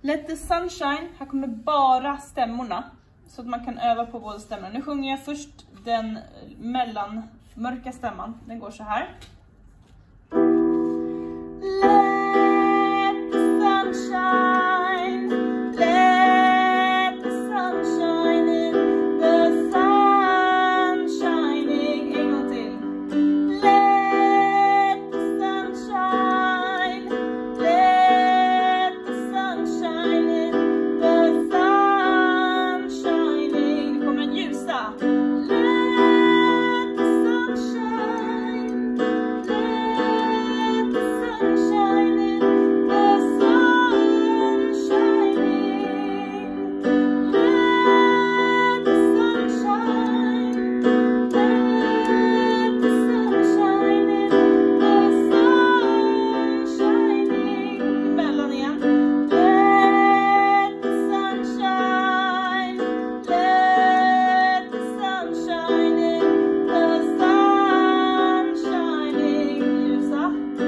Let the sunshine, här kommer bara stämmorna. Så att man kan öva på båda stämmorna. Nu sjunger jag först den mellanmörka stämman. Den går så här. Let the sunshine, let the sunshine in, the sun shining. En gång till. Let the sunshine, let the sunshine in, the sun shining. Nu kommer den ljusa. Let the sunshine, let the sunshine in, the sun shining. Let the sunshine, let the sunshine in, the sun shining. Mellan igen. Let the sunshine, let the sunshine in, the sun shining. Ljusa.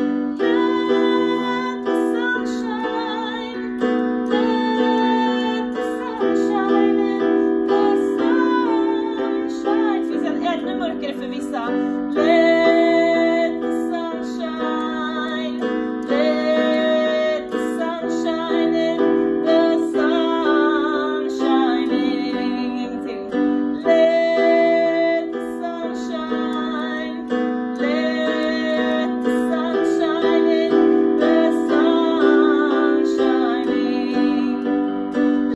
Let the sunshine, let the sunshine in, the sun shine. Finns en ännu mörkare för vissa. Let